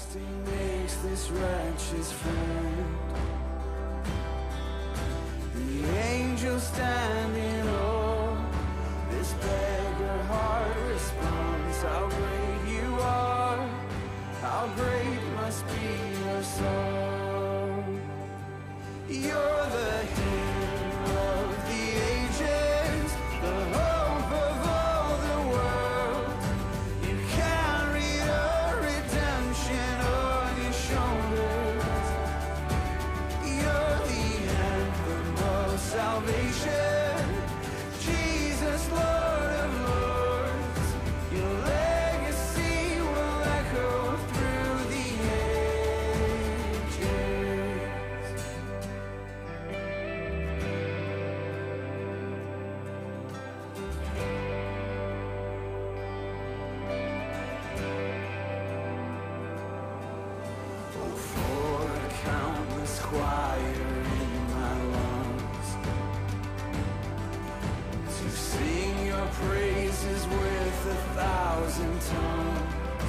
Everlasting makes this wretch's friend. The angels stand in awe. This beggar heart responds. How great you are. How great must be your song. You're the hymn of the ages, the hope of all the world. You carried a redemption on your shoulders. You're the anthem of salvation, Jesus, Lord of lords. Your legacy will echo through the ages. Oh, for a countless choir in my lungs, to sing your praises with 1,000 tongues.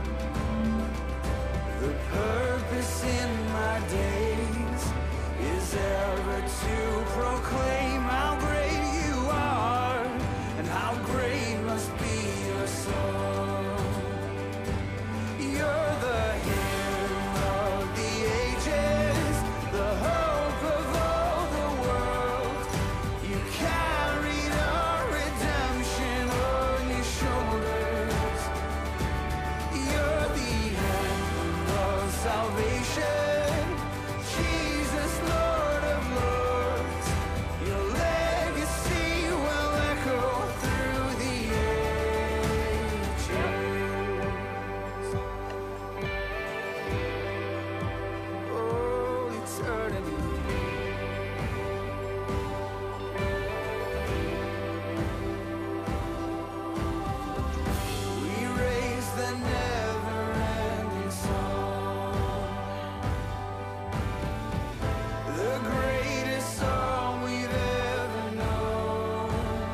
The purpose in my days is ever to proclaim how great you are, and how great must be your song. You're the hymn of the ages, the hope of all the world. You carried our redemption on your shoulders. You're the anthem of salvation, Jesus, Lord of lords. Your legacy will echo through the ages. Oh, eternity. We raise the never-ending song, the greatest song we've ever known,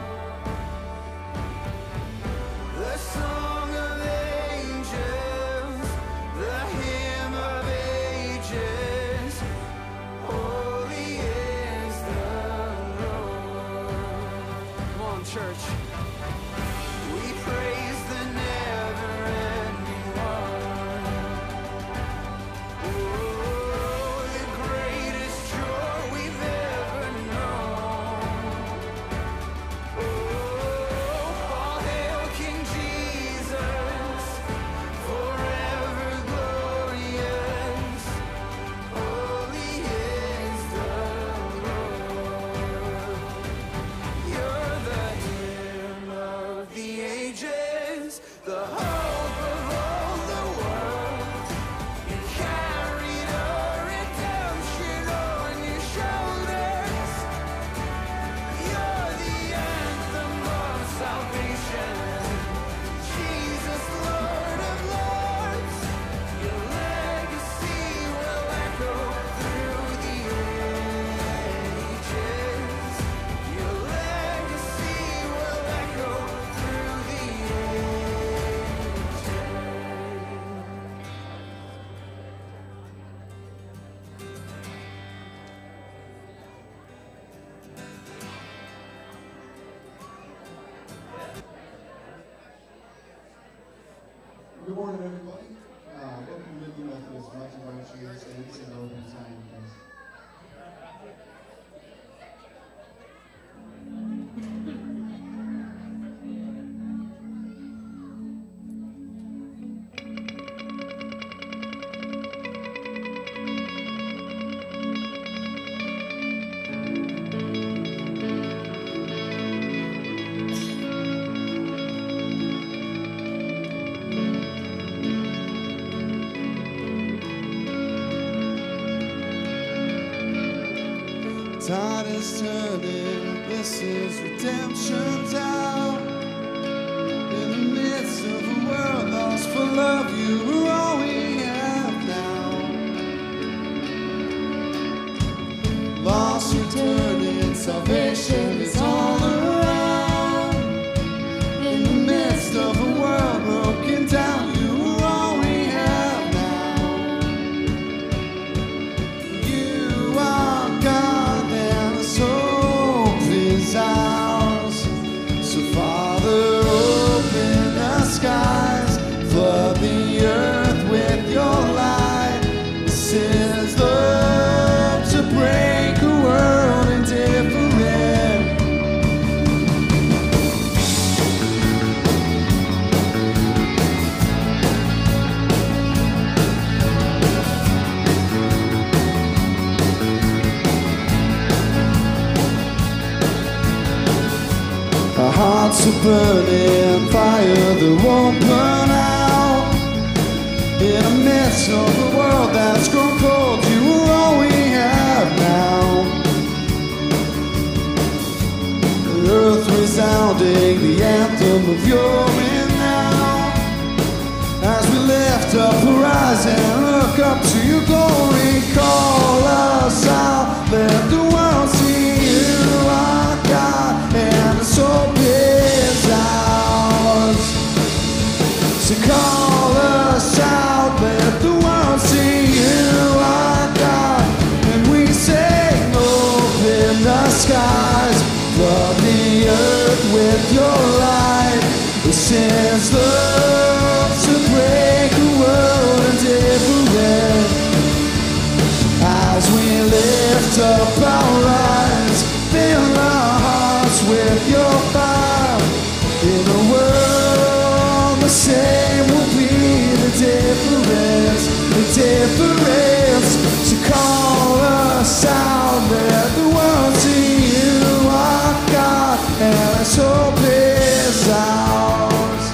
the song of angels, the hymn of ages. Holy is the Lord. Come on, church. We praise the never-ending one. Oh, the greatest joy we've ever known. Oh, all hail King Jesus, forever glorious. Holy is the Lord. You're the hymn of the ages, the hope of all the world. You carried our redemption on your shoulders. You're the anthem of salvation, Jesus, Lord of lords. Your legacy will echo through the ages. Your legacy will echo through the ages. Good morning, everybody. Welcome to Midland Methodist. I'd like to invite you to stand and open time, please. Tide is turning, this is redemption's hour. In the midst of a world lost for love, you are all we have now. Lost, returning, salvation is all around. In the midst of a world broken down, you are all we have now. heart's a burning fire that won't burn out. In the midst of the world that's grown cold, you are all we have now. The earth resounding the anthem of your renown. As we lift up horizon, look up to your glory, call us out, let the world see you are God, and the soul is ours. So call us out, let the world see you are God, and we say, open the skies, flood the earth with your light. This is love to break the world indifferent. As we lift up our eyes, fill our hearts with your fire. In a world the same will be the difference, the difference. So call us out, let the world see you are God, and let's hope is ours.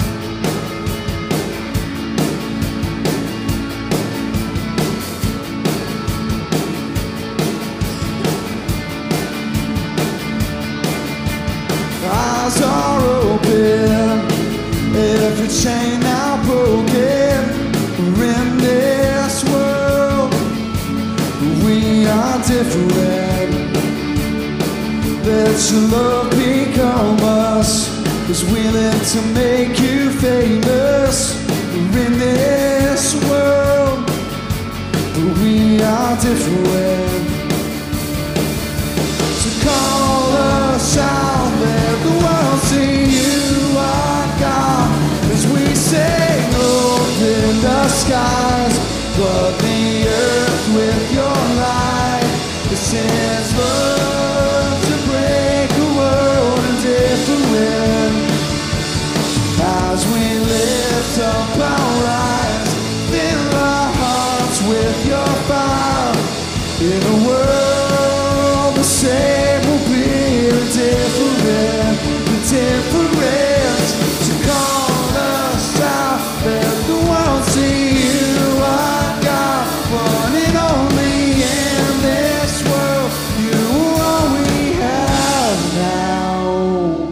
Eyes are open, every chain now broken. We're in this world, we are different. Let your love become us, 'cause we live to make you famous. We're in this world, we are different. So call us out, let the world see you are God. As we say, open the skies, flood the earth with your light. This is love to break the world indifferent. As we lift up our eyes, fill our hearts with your fire. In a world the same will be the different, the difference. So call us out, let the world see you are God, one and only in this world. You are all we have now.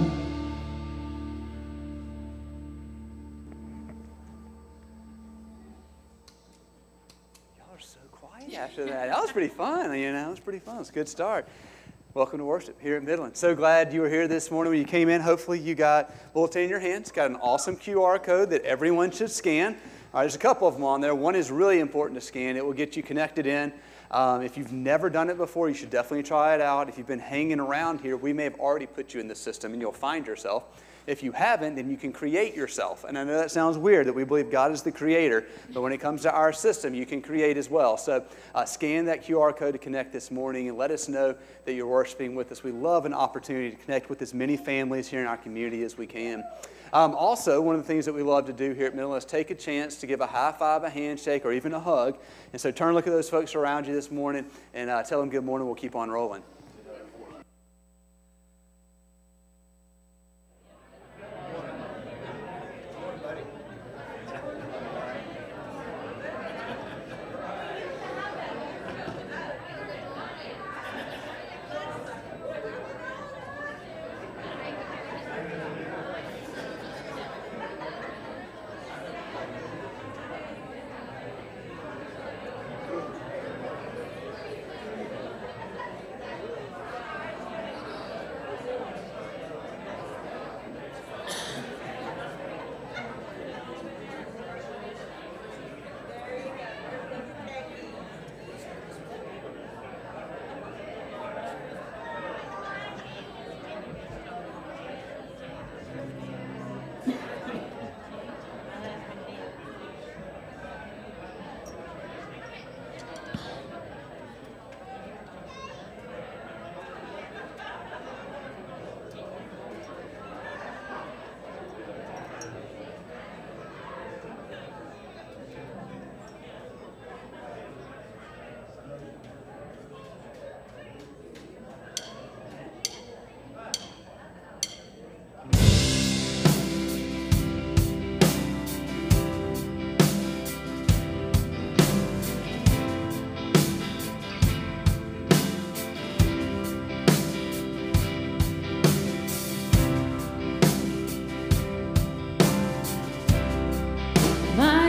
Y'all are so quiet after that. That was pretty fun, you know. It was pretty fun. It's a good start. Welcome to worship here at Midland. So glad you were here this morning when you came in. Hopefully you got a bulletin in your hands. It's got an awesome QR code that everyone should scan. There's a couple of them on there. One is really important to scan. It will get you connected in. If you've never done it before, you should definitely try it out. If you've been hanging around here, we may have already put you in the system and you'll find yourself. If you haven't, then you can create yourself. And I know that sounds weird that we believe God is the creator, but when it comes to our system, you can create as well. So scan that QR code to connect this morning and let us know that you're worshiping with us. We love an opportunity to connect with as many families here in our community as we can. Also, one of the things that we love to do here at Midland is take a chance to give a high five, a handshake, or even a hug. And so turn and look at those folks around you this morning and tell them good morning. We'll keep on rolling.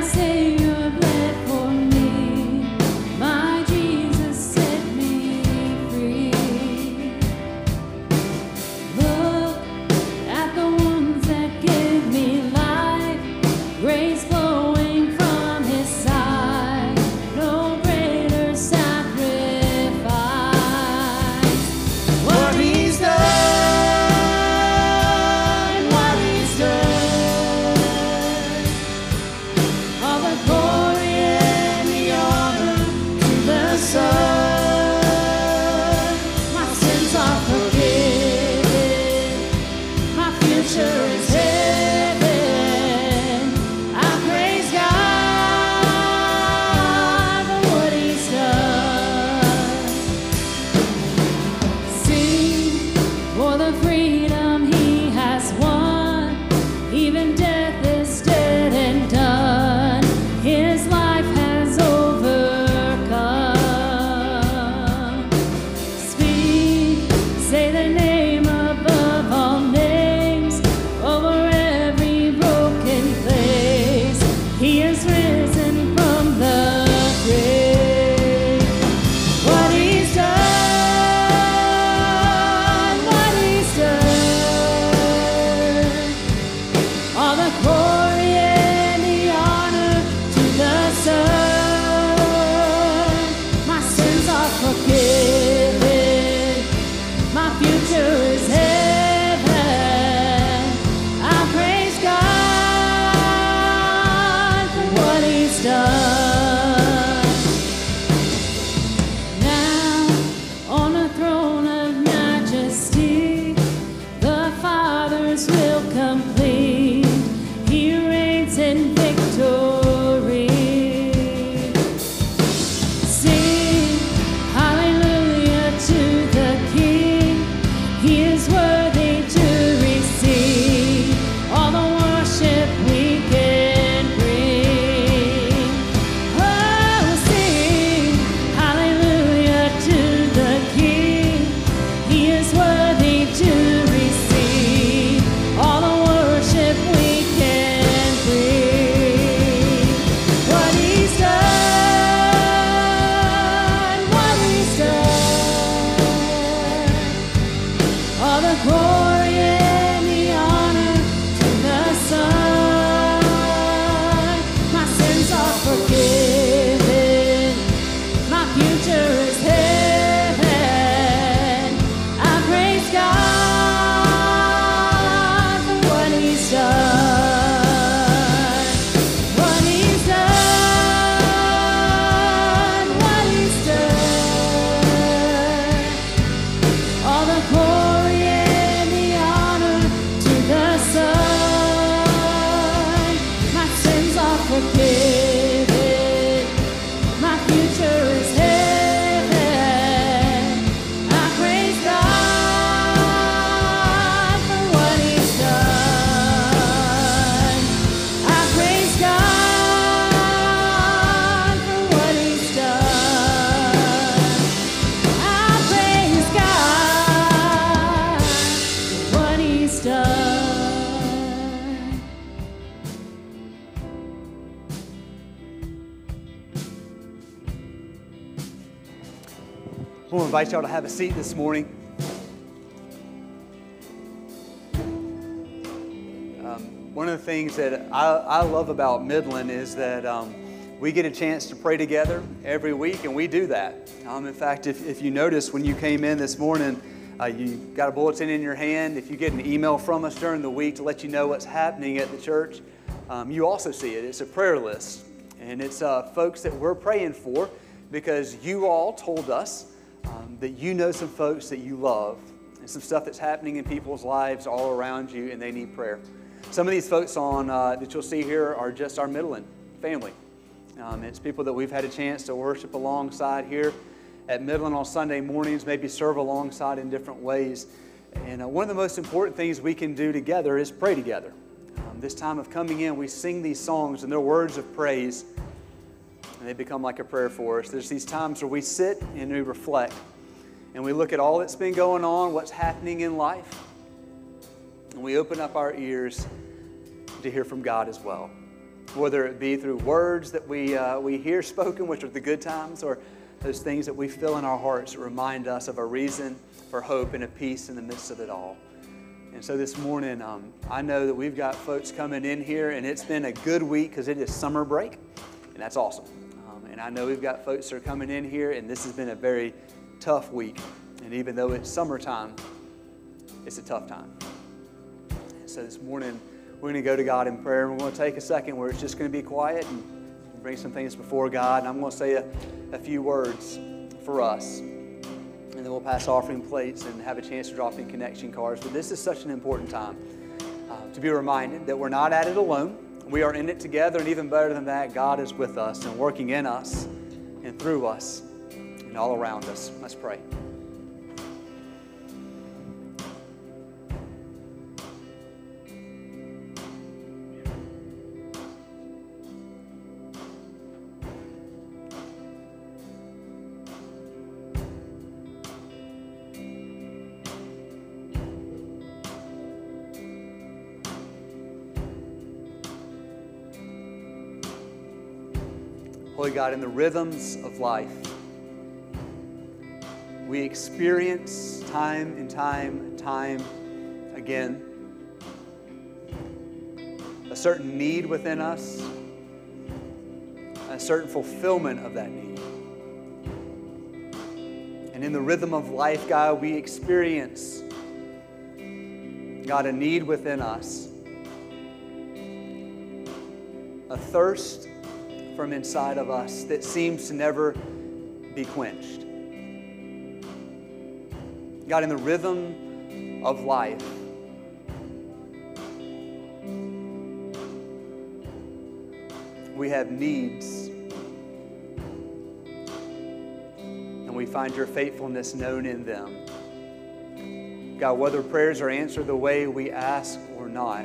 I want to invite y'all to have a seat this morning. One of the things that I love about Midland is that we get a chance to pray together every week, and we do that. In fact, if you notice when you came in this morning, you got a bulletin in your hand. If you get an email from us during the week to let you know what's happening at the church, you also see it. It's a prayer list, and it's folks that we're praying for because you all told us that you know some folks that you love and some stuff that's happening in people's lives all around you, and they need prayer. Some of these folks that you'll see here are just our Midland family. It's people that we've had a chance to worship alongside here at Midland on Sunday mornings, maybe serve alongside in different ways. And one of the most important things we can do together is pray together. This time of coming in, we sing these songs and they're words of praise, and they become like a prayer for us. There's these times where we sit and we reflect, and we look at all that's been going on, what's happening in life, and we open up our ears to hear from God as well. whether it be through words that we hear spoken, which are the good times, or those things that we feel in our hearts that remind us of a reason for hope and a peace in the midst of it all. And so this morning, I know that we've got folks coming in here, and it's been a good week because it is summer break, and that's awesome. And I know we've got folks that are coming in here, and this has been a very tough week. And even though it's summertime, it's a tough time. And so this morning, we're going to go to God in prayer, and we're going to take a second where it's just going to be quiet and bring some things before God. And I'm going to say a few words for us. And then we'll pass offering plates and have a chance to drop in connection cards. But this is such an important time to be reminded that we're not at it alone. We are in it together, and even better than that, God is with us and working in us and through us and all around us. Let's pray. Holy God, in the rhythms of life, we experience time and time again a certain need within us, a certain fulfillment of that need. And in the rhythm of life, God, we experience, God, a need within us, a thirst from inside of us that seems to never be quenched. God, in the rhythm of life, we have needs, and we find your faithfulness known in them. God, whether prayers are answered the way we ask or not,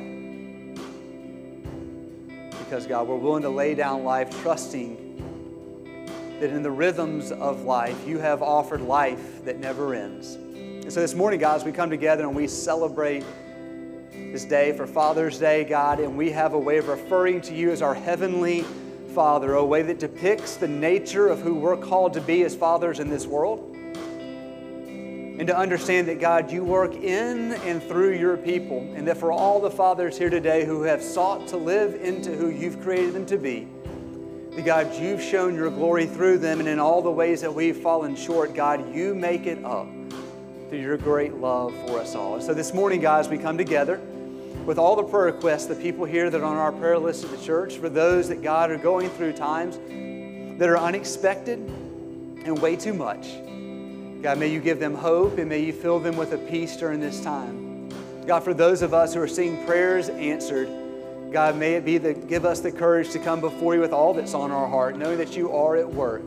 because, God, we're willing to lay down life trusting that in the rhythms of life, you have offered life that never ends. And so this morning, God, as we come together and we celebrate this day for Father's Day, God, and we have a way of referring to you as our Heavenly Father, a way that depicts the nature of who we're called to be as fathers in this world. And to understand that, God, you work in and through your people, and that for all the fathers here today who have sought to live into who you've created them to be, that, God, you've shown your glory through them, and in all the ways that we've fallen short, God, you make it up through your great love for us all. And so this morning, guys, we come together with all the prayer requests, the people here that are on our prayer list at the church, for those that, God, are going through times that are unexpected and way too much. God, may you give them hope, and may you fill them with a peace during this time. God, for those of us who are seeing prayers answered, God, may it be give us the courage to come before you with all that's on our heart, knowing that you are at work.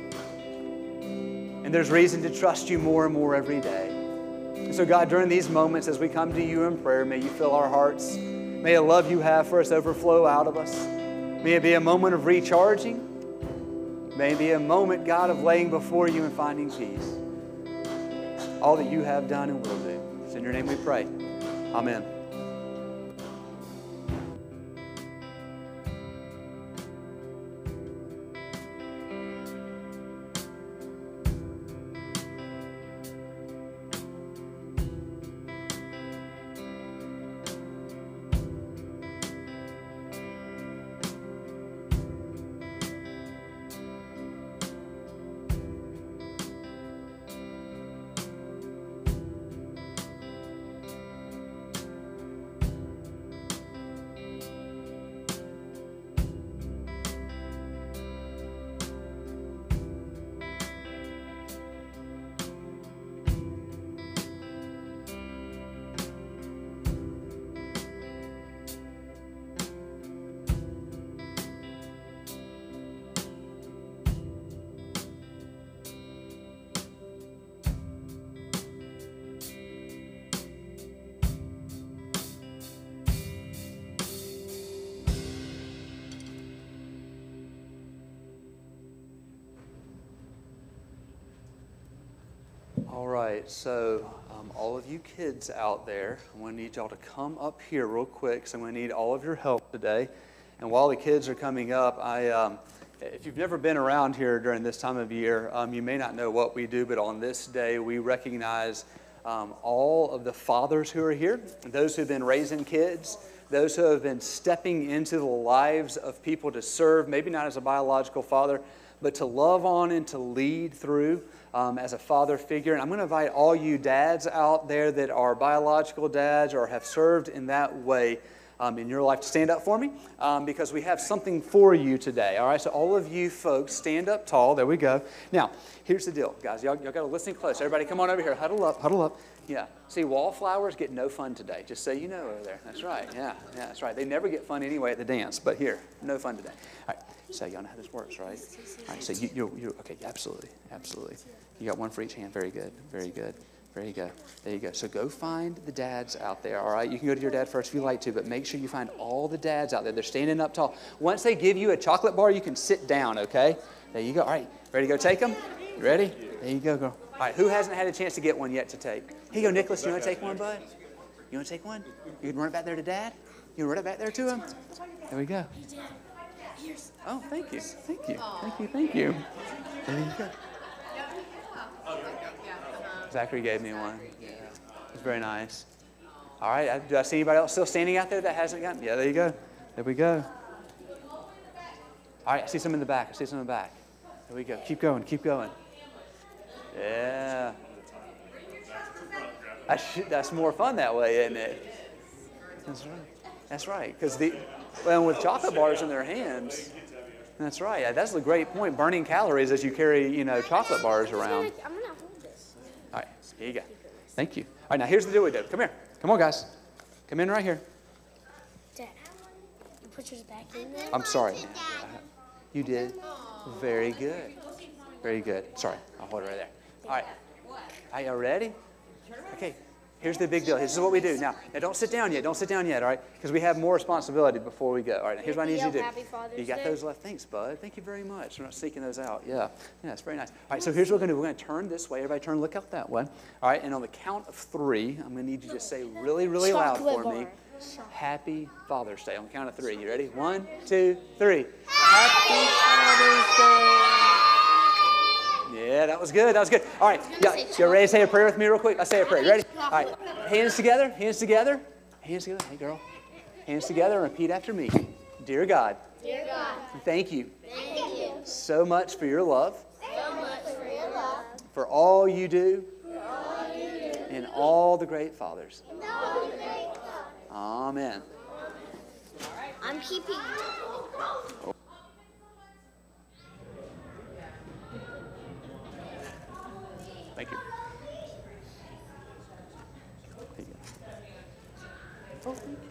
And there's reason to trust you more and more every day. And so, God, during these moments as we come to you in prayer, may you fill our hearts. May the love you have for us overflow out of us. May it be a moment of recharging. May it be a moment, God, of laying before you and finding peace. All that you have done and will do. It's in your name we pray. Amen. All right, so all of you kids out there, I'm going to need y'all to come up here real quick, because I'm going to need all of your help today And while the kids are coming up, if you've never been around here during this time of year, you may not know what we do, but on this day we recognize all of the fathers who are here, those who have been raising kids, those who have been stepping into the lives of people to serve, maybe not as a biological father, but to love on and to lead through as a father figure. And I'm going to invite all you dads out there that are biological dads or have served in that way in your life to stand up for me because we have something for you today. All right, so all of you folks stand up tall. There we go. Now, here's the deal, guys. Y'all got to listen close. Everybody come on over here. Huddle up, huddle up. Yeah. See, wallflowers get no fun today, just so you know over there. That's right. Yeah, that's right. They never get fun anyway at the dance, but here, no fun today. All right, so y'all know how this works, right? All right, so you're okay, absolutely. You got one for each hand. Very good, very good. There you go. There you go. So go find the dads out there, all right? You can go to your dad first if you like to, but make sure you find all the dads out there. They're standing up tall. Once they give you a chocolate bar, you can sit down, okay? There you go. All right. Ready to go take them? You ready? There you go, girl. All right. Who hasn't had a chance to get one yet to take? Here you go, Nicholas. You want to take one, bud? You want to take one? You can run it back there to Dad? You can run it back there to him? There we go. Oh, thank you. Thank you. Thank you. Thank you. There you go. Zachary gave me one. Yeah. It's very nice. All right. Do I see anybody else still standing out there that hasn't gotten? Yeah, there you go. There we go. All right. I see some in the back. I see some in the back. There we go. Keep going. Keep going. Yeah. That's more fun that way, isn't it? That's right. That's right. Because with chocolate bars in their hands, that's right. Yeah, that's a great point. Burning calories as you carry, chocolate bars around. I'm gonna hold this. All right, here you go. Thank you. All right, now here's the deal we do. Come here. Come on, guys. Come in right here. Dad, you put yours back in there? I'm sorry. You did? Very good. Very good. Sorry, I'll hold it right there. All right. Are you ready? Okay. Here's the big deal. This is what we do. Now don't sit down yet. Don't sit down yet, all right? Because we have more responsibility before we go. All right, now here's what I need you to do. Happy Father's You got Day. those left. Thanks, bud. Thank you very much. We're not seeking those out. Yeah, it's very nice. All right, so here's what we're going to do. We're going to turn this way. Everybody turn, look out that way. All right, and on the count of 3, I'm going to need you to say really, really loud Chocolate for me. bar. Happy Father's Day. On the count of 3. You ready? 1, 2, 3. Happy Father's Day. Yeah, that was good. That was good. All right. You ready to say a prayer with me real quick? I'll say a prayer. Ready? All right. Hands together. Hands together. Hands together. Hey, girl. Hands together and repeat after me. Dear God. Dear God, Thank you thank you so much for your love, so much for your love, for all you do, for all you do, and all the great fathers. and all the great love. Amen. I'm keeping. Thank you. There you go. Oh, thank you.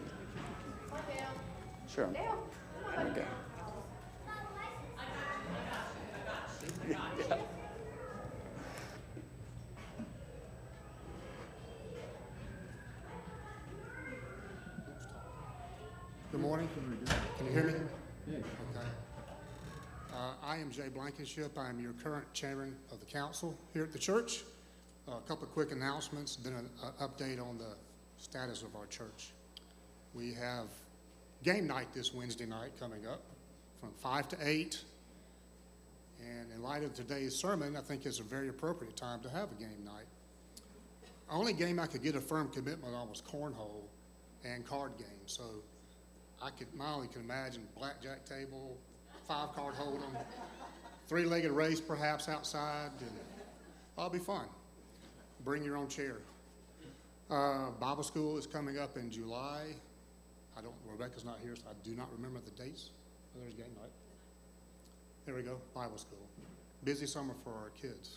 Sure. There we go. Yeah. Good morning. Can you hear me? Okay. I am Jay Blankenship. I am your current chairman of the council here at the church. A couple of quick announcements, then an update on the status of our church. We have game night this Wednesday night coming up from 5 to 8. And in light of today's sermon, I think it's a very appropriate time to have a game night. The only game I could get a firm commitment on was cornhole and card games. So my only can imagine blackjack table, 5-card hold'em, 3-legged race perhaps outside, and that'll be fun. Bring your own chair. Bible school is coming up in July. Rebecca's not here, so I do not remember the dates. Oh, there's game night. There we go, Bible school. Busy summer for our kids.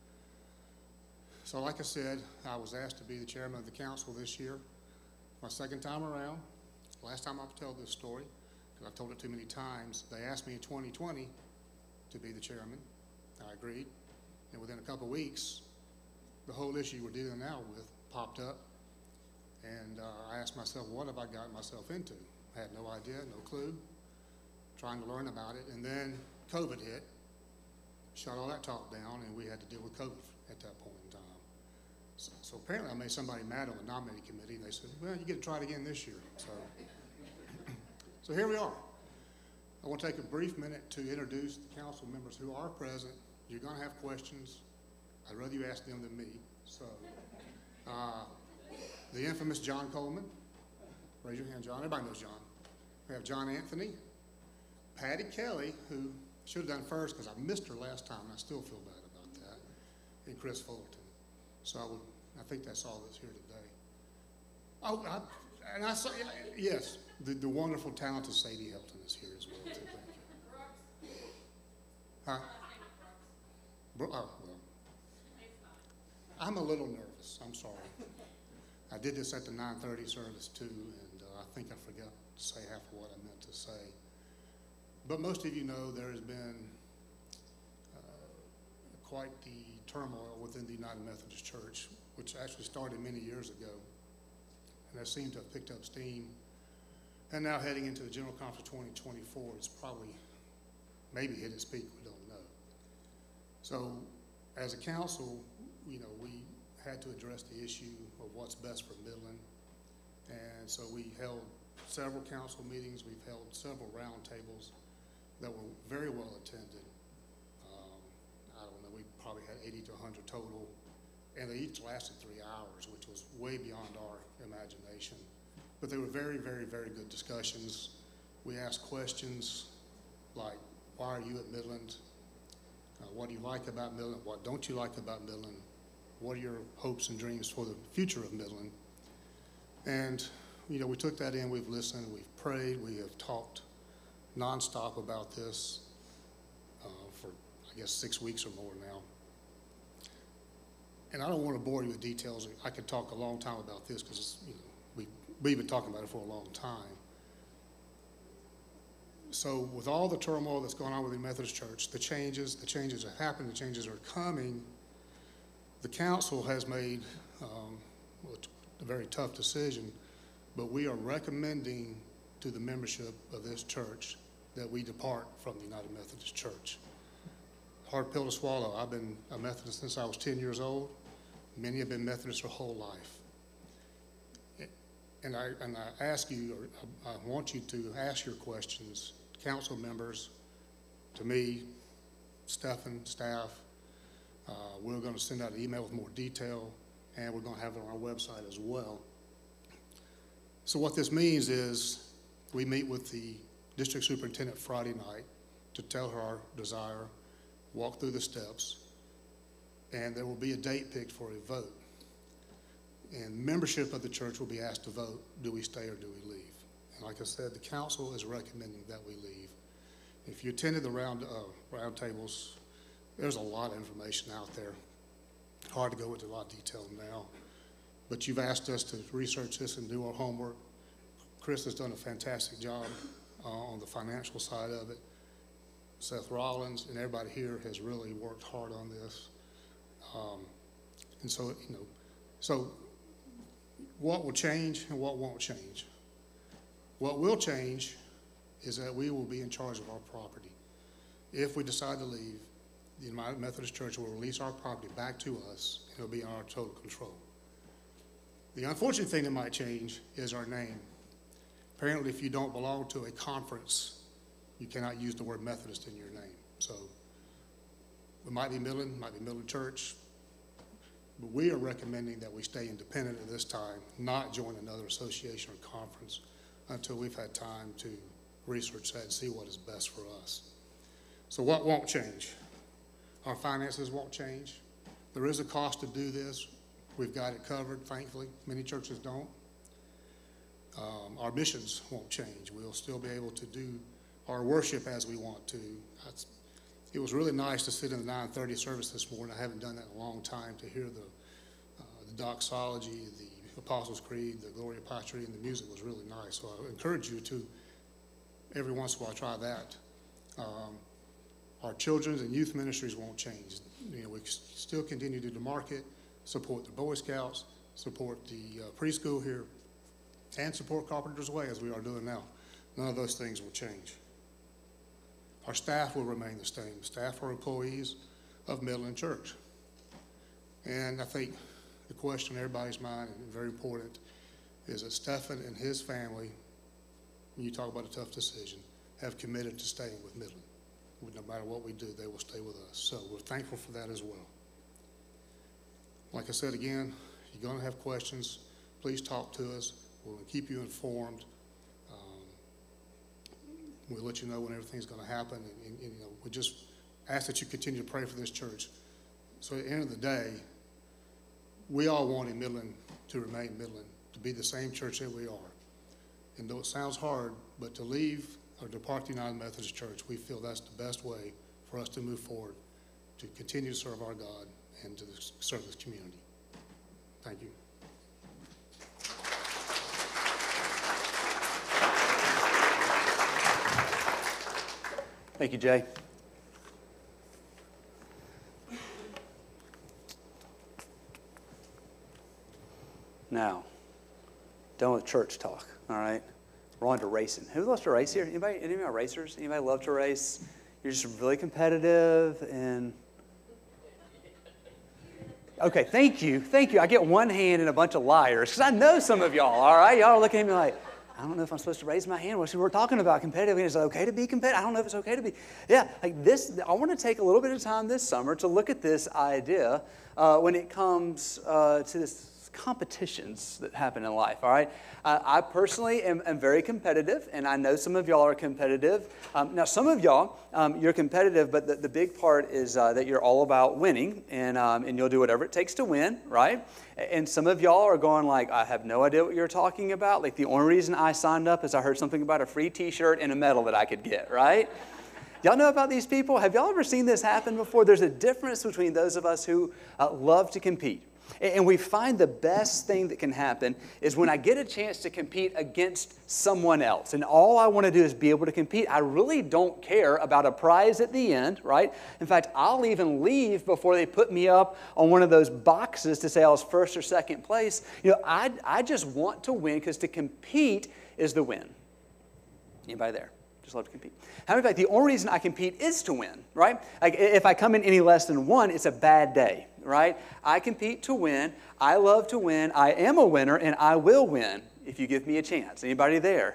So like I said, I was asked to be the chairman of the council this year. My second time around. Last time I've told this story, because I've told it too many times, they asked me in 2020 to be the chairman. I agreed. And within a couple of weeks, the whole issue we're dealing now with popped up. And I asked myself, what have I gotten myself into? I had no idea, no clue, trying to learn about it. And then COVID hit, shut all that talk down, and we had to deal with COVID at that point in time. So apparently I made somebody mad on the nominating committee, and they said, well, you get to try it again this year. So here we are. I want to take a brief minute to introduce the council members who are present. You're going to have questions. I'd rather you ask them than me. So, the infamous John Coleman. Raise your hand, John. Everybody knows John. We have John Anthony, Patty Kelly, who should have done first because I missed her last time, and I still feel bad about that, and Chris Fullerton. So I think that's all that's here today. Oh, I saw, yes, the wonderful, talented Sadie Helton is here as well, too. Thank you. Huh? Oh, well. I'm a little nervous. I'm sorry. I did this at the 9:30 service, too, and I think I forgot to say half of what I meant to say. But most of you know there has been quite the turmoil within the United Methodist Church, which actually started many years ago, and has seemed to have picked up steam. And now heading into the General Conference 2024, it's probably maybe hit its peak, we don't know. So as a council, we had to address the issue of what's best for Midland. And so we held several council meetings, we've held several roundtables that were very well attended. I don't know, we probably had 80 to 100 total, and they each lasted 3 hours, which was way beyond our imagination. But they were very, very, very good discussions. We asked questions like, why are you at Midland? What do you like about Midland? What don't you like about Midland? What are your hopes and dreams for the future of Midland? And, we took that in, we've listened, we've prayed, we have talked nonstop about this for, I guess, 6 weeks or more now. And I don't want to bore you with details. I could talk a long time about this because, we've been talking about it for a long time. So with all the turmoil that's going on with the Methodist Church, the changes have happened, the changes are coming, the council has made a very tough decision, but we are recommending to the membership of this church that we depart from the United Methodist Church. Hard pill to swallow. I've been a Methodist since I was 10 years old. Many have been Methodists their whole life. And I ask you, or I want you to ask your questions, council members, to me, Stephen, staff. We're going to send out an email with more detail, and we're going to have it on our website as well. So what this means is we meet with the district superintendent Friday night to tell her our desire, walk through the steps, and there will be a date picked for a vote. And membership of the church will be asked to vote, do we stay or do we leave? And like I said, the council is recommending that we leave. If you attended the round tables, there's a lot of information out there. Hard to go into a lot of detail now. But you've asked us to research this and do our homework. Chris has done a fantastic job on the financial side of it. Seth Rollins and everybody here has really worked hard on this. And so, so what will change and what won't change? What will change is that we will be in charge of our property. If we decide to leave, the United Methodist Church will release our property back to us, and it'll be in our total control. The unfortunate thing that might change is our name. Apparently, if you don't belong to a conference, you cannot use the word Methodist in your name. So it might be Midland Church, but we are recommending that we stay independent at this time, not join another association or conference until we've had time to research that and see what is best for us. So what won't change? Our finances won't change. There is a cost to do this. We've got it covered, thankfully. Many churches don't. Our missions won't change. We'll still be able to do our worship as we want to. It was really nice to sit in the 9:30 service this morning. I haven't done that in a long time, to hear the doxology, the Apostles' Creed, the Gloria Patri, and the music was really nice. So I encourage you to, every once in a while, try that. Our children's and youth ministries won't change. We still continue to do the market, support the Boy Scouts, support the preschool here, and support Carpenter's Way as we are doing now. None of those things will change. Our staff will remain the same. Staff are employees of Midland Church. And I think the question in everybody's mind, and very important, is that Stephen and his family, when you talk about a tough decision, have committed to staying with Midland. No matter what we do, they will stay with us. So we're thankful for that as well. Like I said again, you're going to have questions. Please talk to us. We'll keep you informed. We'll let you know when everything's going to happen. And, you know, we just ask that you continue to pray for this church. So at the end of the day, we all want in Midland to remain Midland, to be the same church that we are. And though it sounds hard, but to leave or depart the United Methodist Church, we feel that's the best way for us to move forward, to continue to serve our God and to serve this community. Thank you. Thank you, Jay. Now, done with church talk, all right? We're on to racing. Who loves to race here? Anybody? Any of you are racers? Anybody love to race? You're just really competitive and... Okay, thank you. Thank you. I get one hand and a bunch of liars because I know some of y'all, all right? Y'all are looking at me like, I don't know if I'm supposed to raise my hand. We're talking about competitive. Is it okay to be competitive? I don't know if it's okay to be. Yeah, like this, I want to take a little bit of time this summer to look at this idea when it comes to this competitions that happen in life, all right? I personally am very competitive, and I know some of y'all are competitive. Now, some of y'all, you're competitive, but the big part is that you're all about winning, and you'll do whatever it takes to win, right? And some of y'all are going like, I have no idea what you're talking about. Like, the only reason I signed up is I heard something about a free T-shirt and a medal that I could get, right? Y'all know about these people? Have y'all ever seen this happen before? There's a difference between those of us who love to compete. And we find the best thing that can happen is when I get a chance to compete against someone else. And all I want to do is be able to compete. I really don't care about a prize at the end, right? In fact, I'll even leave before they put me up on one of those boxes to say I was first or second place. You know, I just want to win because to compete is the win. Anybody there? Just love to compete. How many, in fact, the only reason I compete is to win, right? Like if I come in any less than one, it's a bad day, right? I compete to win. I love to win. I am a winner, and I will win if you give me a chance. Anybody there?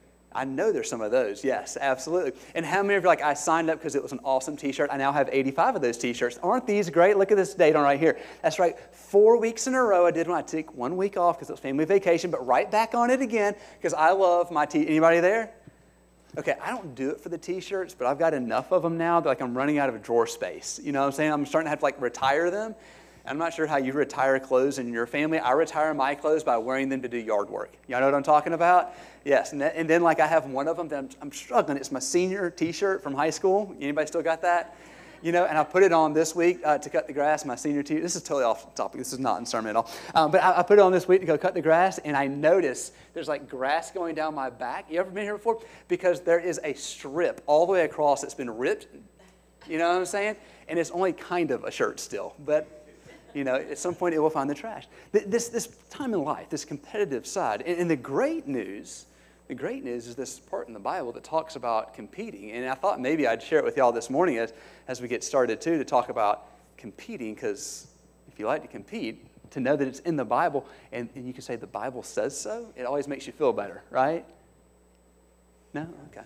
I know there's some of those. Yes, absolutely. And how many of you are like, I signed up because it was an awesome T-shirt. I now have 85 of those T-shirts. Aren't these great? Look at this date on right here. That's right. 4 weeks in a row I did when I took 1 week off because it was family vacation, but right back on it again because I love my Anybody there? Okay, I don't do it for the T-shirts, but I've got enough of them now that like I'm running out of drawer space. You know what I'm saying? I'm starting to have to like retire them. I'm not sure how you retire clothes in your family. I retire my clothes by wearing them to do yard work. Y'all know what I'm talking about? Yes, and then like I have one of them that I'm struggling. It's my senior T-shirt from high school. Anybody still got that? You know, and I put it on this week to cut the grass, my senior T-shirt. This is totally off topic. This is not in sermon at all. But I put it on this week to go cut the grass, and I noticed there's like grass going down my back. You ever been here before? Because there is a strip all the way across that's been ripped. You know what I'm saying? And it's only kind of a shirt still. But, you know, at some point it will find the trash. This time in life, this competitive side. And the great news is this part in the Bible that talks about competing. And I thought maybe I'd share it with y'all this morning as we get started, too, to talk about competing. Because if you like to compete, to know that it's in the Bible, and you can say the Bible says so, it always makes you feel better, right? No? Okay.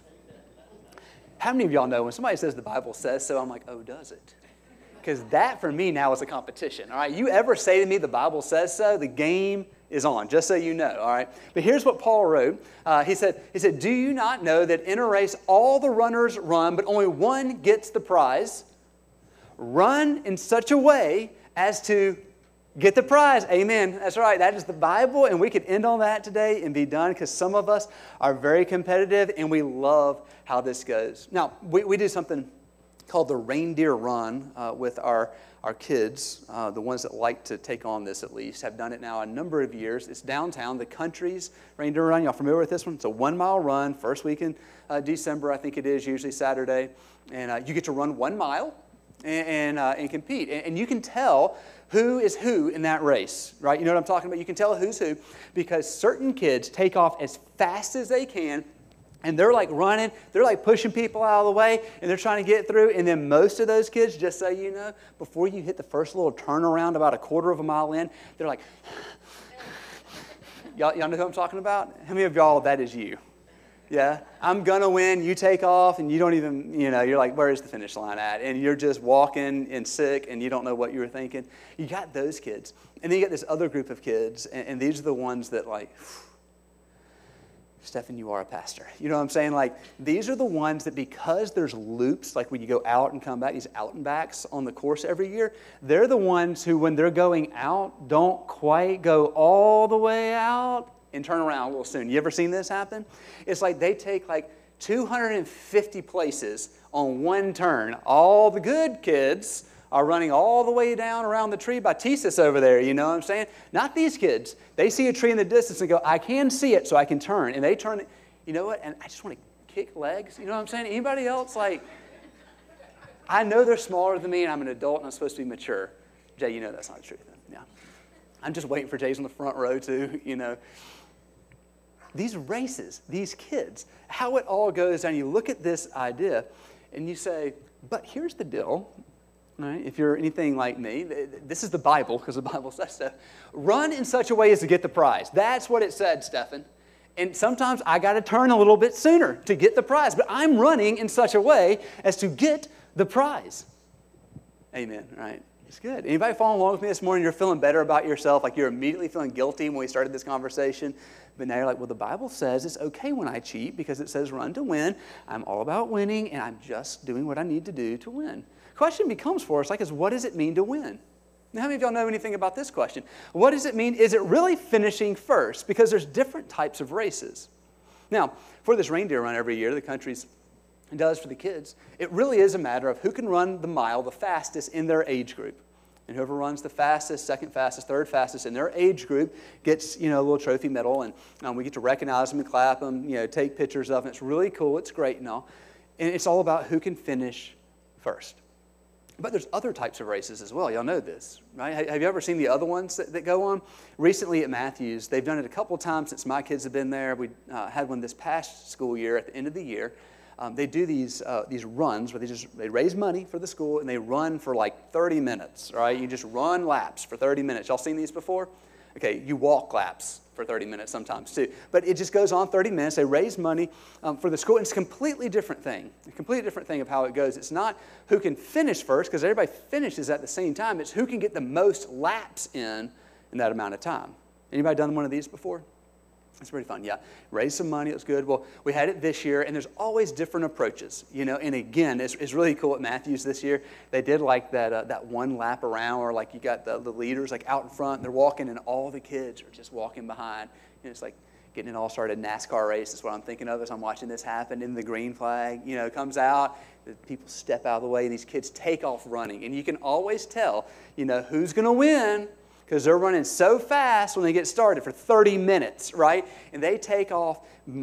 How many of y'all know when somebody says the Bible says so, I'm like, oh, does it? Because that, for me, now is a competition, all right? You ever say to me the Bible says so, the game is on, just so you know, all right? But here's what Paul wrote. He said, do you not know that in a race all the runners run, but only one gets the prize? Run in such a way as to get the prize. Amen. That's right. That is the Bible, and we could end on that today and be done because some of us are very competitive, and we love how this goes. Now, we do something called the Reindeer Run with our kids, the ones that like to take on this at least, have done it now a number of years. It's downtown, the Country's Reindeer Run. Y'all familiar with this one? It's a 1 mile run, first week in December, I think it is, usually Saturday. And you get to run 1 mile and compete. And you can tell who is who in that race, right? You know what I'm talking about? You can tell who's who because certain kids take off as fast as they can. And they're like running, they're like pushing people out of the way, and they're trying to get through. And then most of those kids, just so you know, before you hit the first little turnaround about 1/4 of a mile in, they're like, y'all know who I'm talking about? How many of y'all, that is you? Yeah, I'm going to win. You take off, and you don't even, you're like, where is the finish line at? And you're just walking and sick, and you don't know what you were thinking. You got those kids. And then you got this other group of kids, and these are the ones that like, Stephen, you are a pastor. You know what I'm saying? Like, these are the ones that because there's loops, like when you go out and come back, these out and backs on the course every year, they're the ones who, when they're going out, don't quite go all the way out and turn around a little soon. You ever seen this happen? It's like they take like 250 places on one turn. All the good kids are running all the way down around the tree by Thesis over there, you know what I'm saying? Not these kids. They see a tree in the distance and go, I can see it, so I can turn. And they turn it, you know what? And I just want to kick legs, you know what I'm saying? Anybody else? Like, I know they're smaller than me, and I'm an adult, and I'm supposed to be mature. Jay, you know that's not the truth. Yeah. I'm just waiting for Jay's on the front row, too, These races, these kids, how it all goes down. You look at this idea, and you say, but here's the deal. Right? If you're anything like me, this is the Bible, because the Bible says so. Run in such a way as to get the prize. That's what it said, Stephen. And sometimes I got to turn a little bit sooner to get the prize. But I'm running in such a way as to get the prize. Amen, right? It's good. Anybody following along with me this morning? You're feeling better about yourself, like you're immediately feeling guilty when we started this conversation. But now you're like, well, the Bible says it's okay when I cheat because it says run to win. I'm all about winning, and I'm just doing what I need to do to win. Question becomes for us, is what does it mean to win? Now, how many of y'all know anything about this question? What does it mean? Is it really finishing first? Because there's different types of races. Now, for this reindeer run every year, the country's does for the kids, it really is a matter of who can run the mile the fastest in their age group. And whoever runs the fastest, second fastest, third fastest in their age group gets, a little trophy medal, and we get to recognize them and clap them, take pictures of them. It's really cool. It's great and all. And it's all about who can finish first. But there's other types of races as well. Y'all know this, right? Have you ever seen the other ones that go on? Recently at Matthews, they've done it a couple of times since my kids have been there. We had one this past school year at the end of the year. They do these runs where they raise money for the school, and they run for like 30 minutes, right? You just run laps for 30 minutes. Y'all seen these before? Okay, you walk laps for 30 minutes sometimes too. But it just goes on 30 minutes. They raise money for the school. And it's a completely different thing. A completely different thing of how it goes. It's not who can finish first, because everybody finishes at the same time. It's who can get the most laps in that amount of time. Anybody done one of these before? It's pretty fun, yeah. Raise some money, it was good. Well, we had it this year, and there's always different approaches, And again, it's really cool at Matthews this year. They did like that one lap around, or like you got the leaders like out in front, and they're walking, and all the kids are just walking behind. It's like getting an all-started NASCAR race is what I'm thinking of as I'm watching this happen. And the green flag, comes out. The people step out of the way, and these kids take off running. And you can always tell, who's going to win, because they're running so fast when they get started for 30 minutes, right? And they take off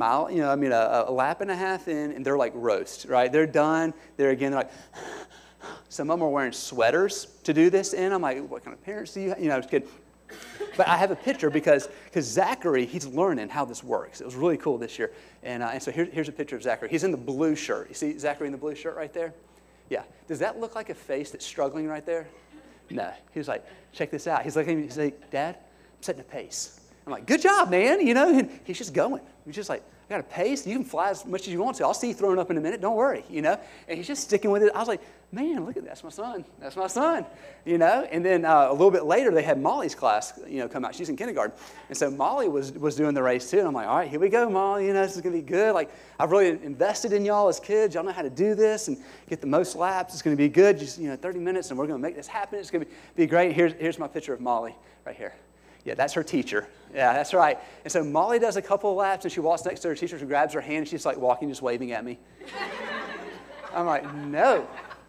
a lap and a half in, and they're like roast, right? They're done. They're like, some of them are wearing sweaters to do this in. I'm like, what kind of parents do you have? It's good. But I have a picture because Zachary, he's learning how this works. It was really cool this year. And so here's a picture of Zachary. He's in the blue shirt. You see Zachary in the blue shirt right there? Yeah. Does that look like a face that's struggling right there? No. He was like, check this out. He's like, Dad, I'm setting a pace. I'm like, good job, man. And he's just going. He's just like, I got a pace. You can fly as much as you want to. I'll see you throwing up in a minute. Don't worry, And he's just sticking with it. I was like, man, look at that. That's my son. That's my son, And then a little bit later, they had Molly's class, come out. She's in kindergarten. And so Molly was doing the race too. And I'm like, all right, here we go, Molly. This is going to be good. Like, I've really invested in y'all as kids. Y'all know how to do this and get the most laps. It's going to be good. Just, 30 minutes, and we're going to make this happen. It's going to be great. Here's my picture of Molly right here. Yeah, that's her teacher. Yeah, that's right. And so Molly does a couple of laps, and she walks next to her teacher, who grabs her hand, and she's like walking, just waving at me. I'm like, no.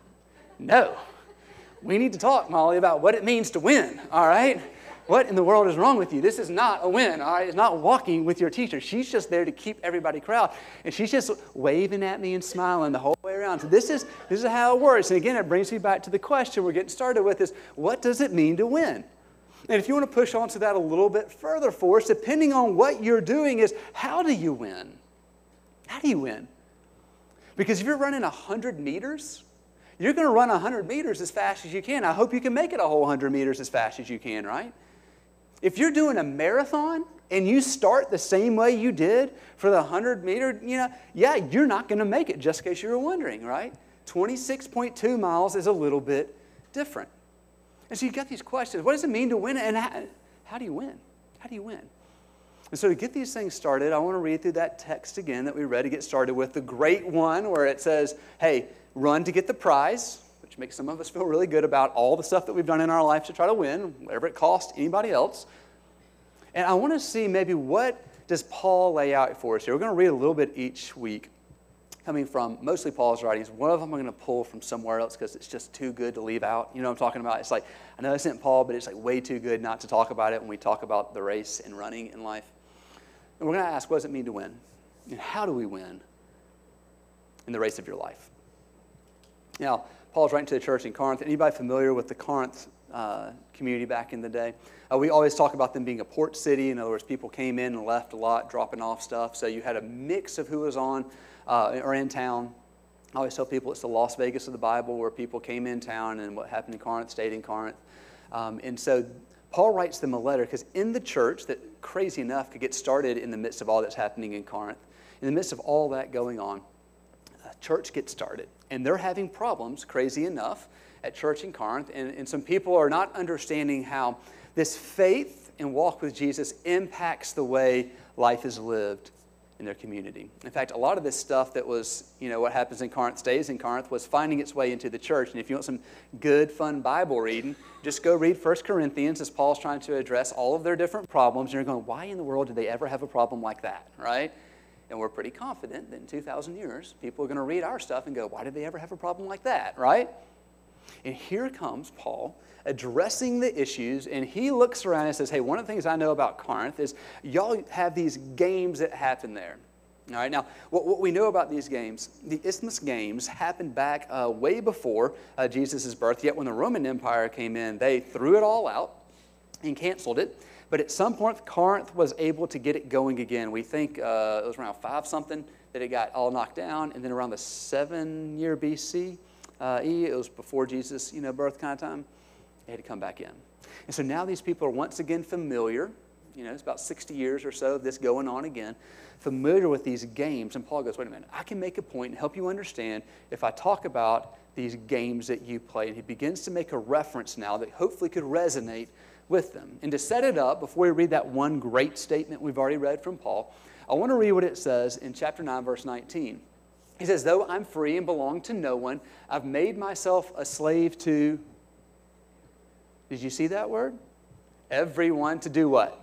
We need to talk, Molly, about what it means to win, all right? What in the world is wrong with you? This is not a win, all right? It's not walking with your teacher. She's just there to keep everybody corralled. And she's just waving at me and smiling the whole way around. So this is how it works. And again, it brings me back to the question we're getting started with is, what does it mean to win? And if you want to push on to that a little bit further for us, depending on what you're doing is, how do you win? How do you win? Because if you're running 100 meters, you're going to run 100 meters as fast as you can. I hope you can make it a whole 100 meters as fast as you can, right? If you're doing a marathon, and you start the same way you did for the 100-meter, you're not going to make it, just in case you were wondering, right? 26.2 miles is a little bit different. And so you got these questions. What does it mean to win? And how do you win? How do you win? And so to get these things started, I want to read through that text again that we read to get started with, the great one where it says, hey, run to get the prize, which makes some of us feel really good about all the stuff that we've done in our life to try to win, whatever it costs anybody else. And I want to see maybe what does Paul lay out for us here. We're going to read a little bit each week, coming from mostly Paul's writings. One of them I'm going to pull from somewhere else because it's just too good to leave out. You know what I'm talking about? It's like, I know it's in Paul, but it's like way too good not to talk about it when we talk about the race and running in life. And we're going to ask, what does it mean to win? And how do we win in the race of your life? Now, Paul's writing to the church in Corinth. Anybody familiar with the Corinth community back in the day? We always talk about them being a port city. In other words, people came in and left a lot, dropping off stuff. So you had a mix of who was on or in town. I always tell people it's the Las Vegas of the Bible, where people came in town and what happened in Corinth stayed in Corinth. And so Paul writes them a letter because in the church that, crazy enough, could get started in the midst of all that's happening in Corinth, in the midst of all that going on, a church gets started. And they're having problems, crazy enough, at church in Corinth. And some people are not understanding how this faith and walk with Jesus impacts the way life is lived in their community. In fact, a lot of this stuff that was, what happens in Corinth stays in Corinth was finding its way into the church. And if you want some good, fun Bible reading, just go read 1 Corinthians as Paul's trying to address all of their different problems. And you're going, why in the world did they ever have a problem like that, right? And we're pretty confident that in 2,000 years, people are going to read our stuff and go, why did they ever have a problem like that, right? And here comes Paul addressing the issues, and he looks around and says, hey, one of the things I know about Corinth is y'all have these games that happen there. All right, now, what we know about these games, the Isthmus Games happened back way before Jesus' birth, yet when the Roman Empire came in, they threw it all out and canceled it. But at some point, Corinth was able to get it going again. We think it was around 5-something that it got all knocked down, and then around the 7-year BC, it was before Jesus' birth kind of time, they had to come back in. And so now these people are once again familiar. It's about 60 years or so of this going on again, familiar with these games. And Paul goes, wait a minute, I can make a point and help you understand if I talk about these games that you play. And he begins to make a reference now that hopefully could resonate with them. And to set it up, before we read that one great statement we've already read from Paul, I want to read what it says in chapter 9, verse 19. He says, though I'm free and belong to no one, I've made myself a slave to, did you see that word? Everyone. To do what?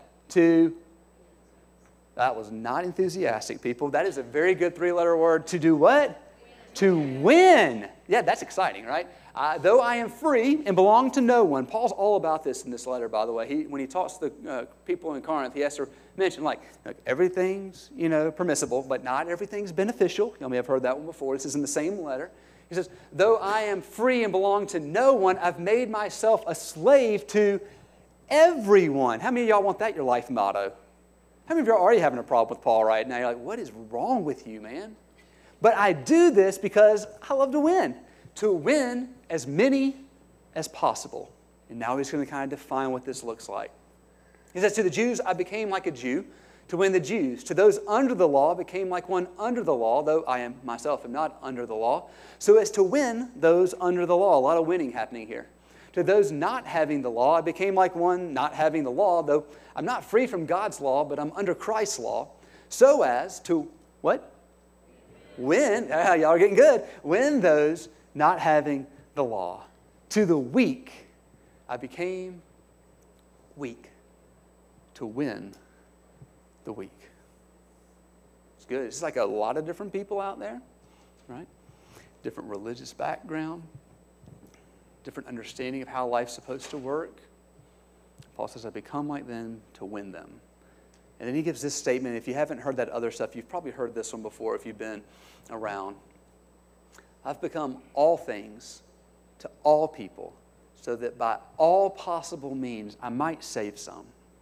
That was not enthusiastic, people. That is a very good 3-letter word. To do what? To win. Yeah, that's exciting, right? Though I am free and belong to no one. Paul's all about this in this letter, by the way. When he talks to the people in Corinth, he has to mention, everything's, permissible, but not everything's beneficial. You may have heard that one before. This is in the same letter. He says, though I am free and belong to no one, I've made myself a slave to everyone. How many of y'all want that your life motto? How many of y'all are already having a problem with Paul right now? You're like, what is wrong with you, man? But I do this because I love to win as many as possible. And now he's going to kind of define what this looks like. He says, to the Jews, I became like a Jew to win the Jews. To those under the law, I became like one under the law, though I myself am not under the law, so as to win those under the law. A lot of winning happening here. To those not having the law, I became like one not having the law, though I'm not free from God's law, but I'm under Christ's law, so as to, what? Win. Y'all are getting good. Win those not having the law. To the weak, I became weak to win the weak. It's good. It's like a lot of different people out there, right? Different religious background, different understanding of how life's supposed to work. Paul says, I become like them to win them. And then he gives this statement. If you haven't heard that other stuff, you've probably heard this one before if you've been around. I've become all things to all people, so that by all possible means I might save some.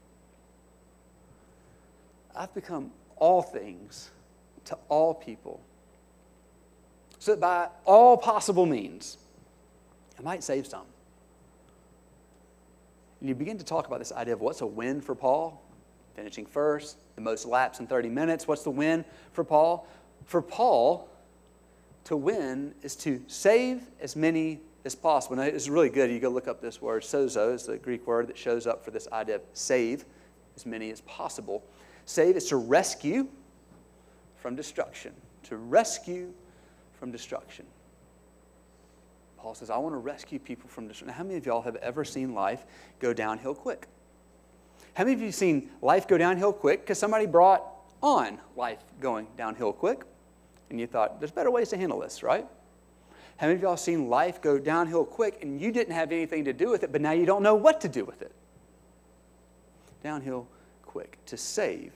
I've become all things to all people, so that by all possible means I might save some. And you begin to talk about this idea of what's a win for Paul. finishing first, the most laps in 30 minutes. What's the win for Paul? For Paul, to win is to save as many as possible. Now, it's really good. You go look up this word. Sozo is the Greek word that shows up for this idea of save as many as possible. Save is to rescue from destruction. To rescue from destruction. Paul says, I want to rescue people from destruction. Now, how many of y'all have ever seen life go downhill quick? How many of you have seen life go downhill quick because somebody brought on life going downhill quick? And you thought, there's better ways to handle this, right? How many of y'all have seen life go downhill quick and you didn't have anything to do with it, but now you don't know what to do with it? Downhill quick. To save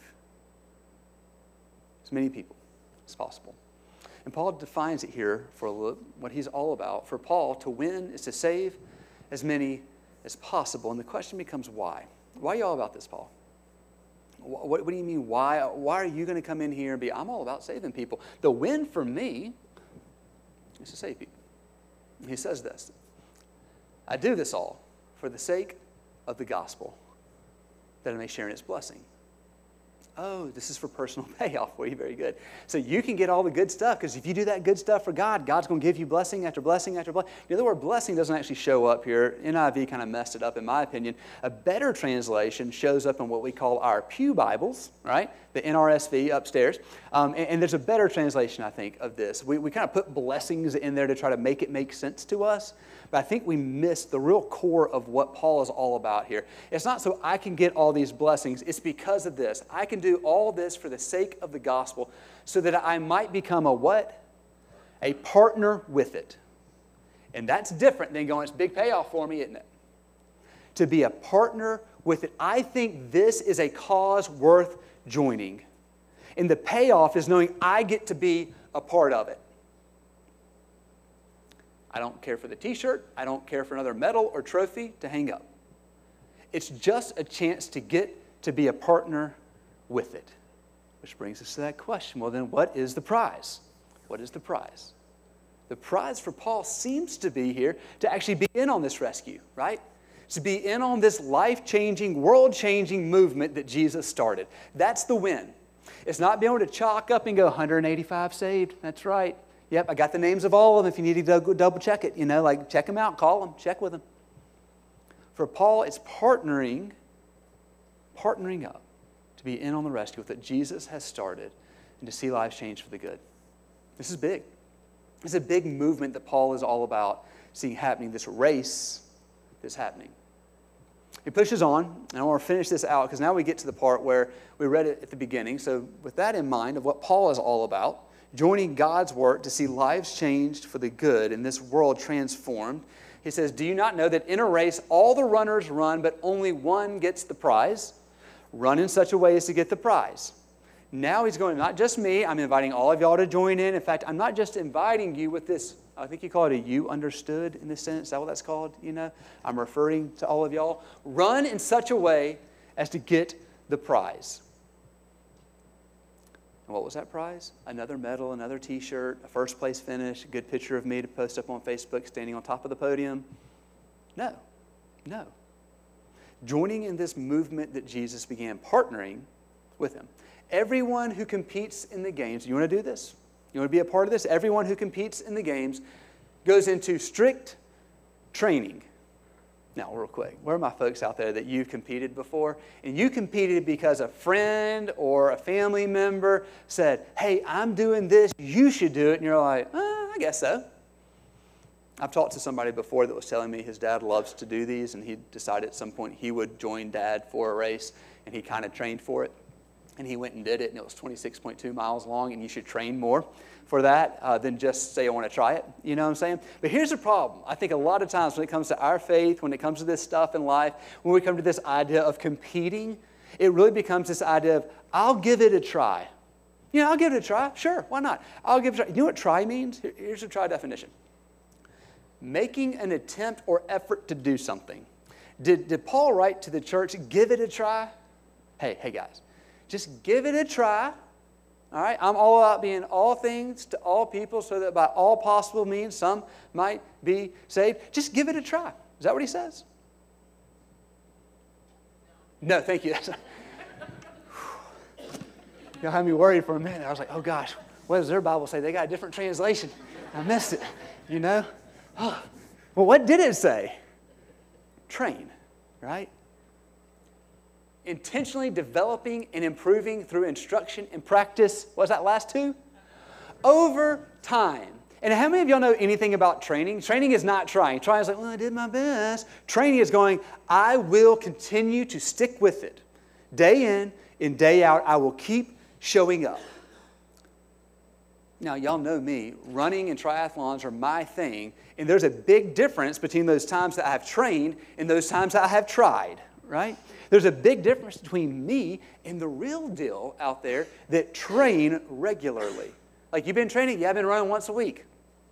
as many people as possible. And Paul defines it here for what he's all about. For Paul, to win is to save as many as possible. And the question becomes why? Why are you all about this, Paul? What do you mean, why? Why are you going to come in here and be, I'm all about saving people. The win for me is to save people. He says this, I do this all for the sake of the gospel, that I may share in its blessing. Oh, this is for personal payoff for you. Very good. So you can get all the good stuff, because if you do that good stuff for God, God's going to give you blessing after blessing after blessing. You know, the word blessing doesn't actually show up here. NIV kind of messed it up, in my opinion. A better translation shows up in what we call our pew Bibles, right? The NRSV upstairs. And there's a better translation, I think, of this. We kind of put blessings in there to try to make it make sense to us. But I think we missed the real core of what Paul is all about here. It's not so I can get all these blessings. It's because of this. I can do all this for the sake of the gospel so that I might become a what? A partner with it. And that's different than going, it's a big payoff for me, isn't it? To be a partner with it. I think this is a cause worth joining. And the payoff is knowing I get to be a part of it. I don't care for the t-shirt. I don't care for another medal or trophy to hang up. It's just a chance to get to be a partner with it. Which brings us to that question. Well, then what is the prize? What is the prize? The prize for Paul seems to be here to actually be in on this rescue, right? To be in on this life-changing, world-changing movement that Jesus started. That's the win. It's not being able to chalk up and go 185 saved. That's right. Yep, I got the names of all of them if you need to go double check it. You know, like check them out, call them, check with them. For Paul, it's partnering up to be in on the rescue with what Jesus has started and to see lives change for the good. This is big. It's a big movement that Paul is all about seeing happening, this race that's happening. He pushes on, and I want to finish this out because now we get to the part where we read it at the beginning. So with that in mind of what Paul is all about, joining God's work to see lives changed for the good and this world transformed. He says, do you not know that in a race all the runners run, but only one gets the prize? Run in such a way as to get the prize. Now he's going, not just me, I'm inviting all of y'all to join in. In fact, I'm not just inviting you with this, I think you call it a you understood in this sense. Is that what that's called? You know, I'm referring to all of y'all. Run in such a way as to get the prize. And what was that prize? Another medal, another t-shirt, a first place finish, a good picture of me to post up on Facebook standing on top of the podium. No. Joining in this movement that Jesus began, partnering with him. Everyone who competes in the games, you want to do this? You want to be a part of this? Everyone who competes in the games goes into strict training. Now, real quick, where are my folks out there that you've competed before? And you competed because a friend or a family member said, hey, I'm doing this, you should do it. And you're like, I guess so. I've talked to somebody before that was telling me his dad loves to do these, and he decided at some point he would join Dad for a race, and he kind of trained for it. And he went and did it, and it was 26.2 miles long, and you should train more for that than just say, I want to try it. You know what I'm saying? But here's the problem. I think a lot of times when it comes to our faith, when it comes to this stuff in life, when we come to this idea of competing, it really becomes this idea of, I'll give it a try. You know, I'll give it a try. Sure, why not? I'll give it a try. You know what try means? Here's a try definition. Making an attempt or effort to do something. Did Paul write to the church, give it a try? Hey guys. Just give it a try, all right? I'm all about being all things to all people so that by all possible means some might be saved. Just give it a try. Is that what he says? No, thank you. Y'all had me worried for a minute. I was like, oh gosh, what does their Bible say? They got a different translation. I missed it, you know? Well, what did it say? Train, right? Intentionally developing and improving through instruction and practice. What's that last two? Over time. And how many of y'all know anything about training? Training is not trying. Trying is like, well, I did my best. Training is going, I will continue to stick with it. Day in and day out, I will keep showing up. Now, y'all know me. Running and triathlons are my thing. And there's a big difference between those times that I have trained and those times that I have tried, right? There's a big difference between me and the real deal out there that train regularly. Like, you've been training? Yeah, I've been running once a week.